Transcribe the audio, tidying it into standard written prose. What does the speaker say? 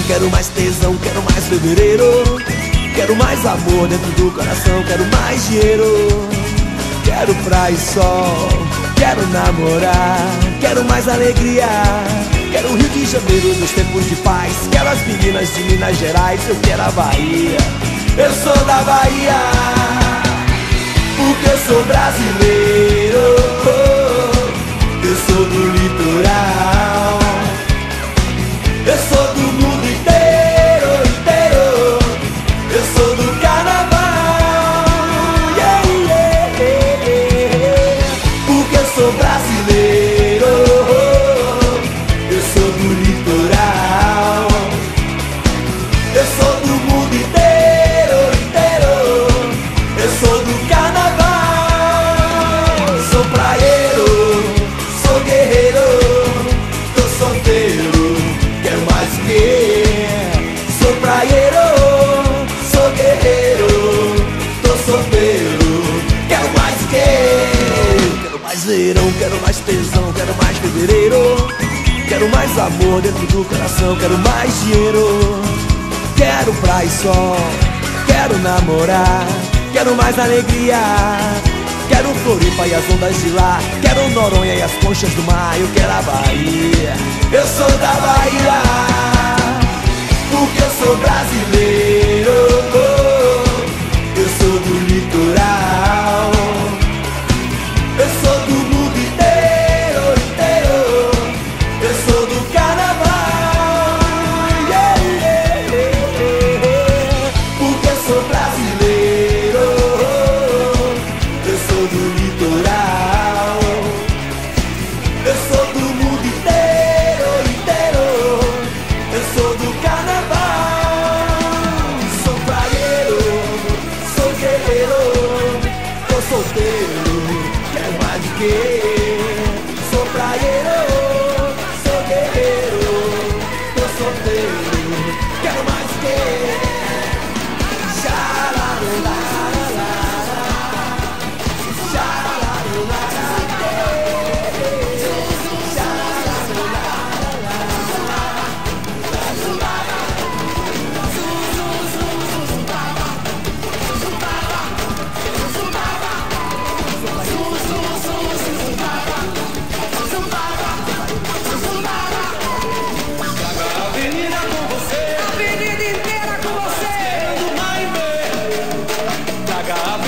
quero mais tesão, quero mais fevereiro. Quero mais amor dentro do coração, quero mais dinheiro. Quero praia e sol, quero namorar, quero mais alegria. Quero o Rio de Janeiro nos tempos de paz, quero as meninas de Minas Gerais, eu quero a Bahia. Eu sou da Bahia, porque eu sou brasileiro. Eu sou do litoral, eu sou do mundo inteiro, inteiro. Eu sou do carnaval, yeah, yeah, yeah. Porque eu sou brasileiro, eu sou do litoral, eu sou do mundo inteiro, inteiro. Eu sou do carnaval, sou praieiro, sou guerreiro, tô solteiro, quero mais o quê? Sou praieiro, sou guerreiro, tô solteiro, quero mais o quê? Quero mais verão, quero mais tesão, quero mais fevereiro. Quero mais amor dentro do coração, quero mais dinheiro. Quero praia e sol, quero namorar, quero mais alegria. Quero Floripa e as ondas de lá, quero Noronha e as conchas do mar. Eu quero a Bahia, eu sou da Bahia, porque eu sou brasileiro. Eu sou do litoral, eu sou do mundo inteiro, inteiro. Eu sou do carnaval, yeah, yeah, yeah. Porque eu sou brasileiro, eu sou do litoral, eu sou do mundo inteiro, inteiro. Eu sou do carnaval, sou praieiro, sou guerreiro, tô solteiro, quero mais de quê? Sou praieiro, sou guerreiro, tô solteiro, quero mais de quê? Traga a